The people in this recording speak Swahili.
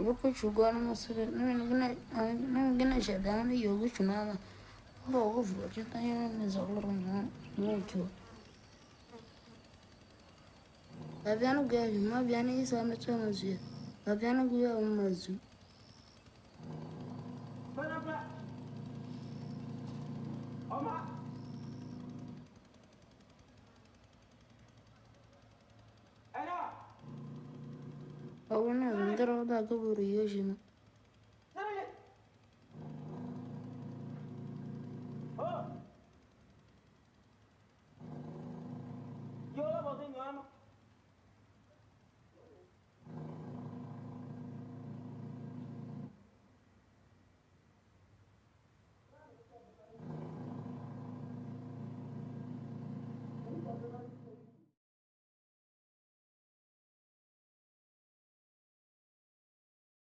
Ibuku chugwana masire ningina shadana yogu chunama bogo vulo chitanya nizaglo mucho abiano gya ma biano isa meto mazu abiano gya mazu Oma Ana Awuna ndero da gaburu yoshima Oh Yo la bote nyama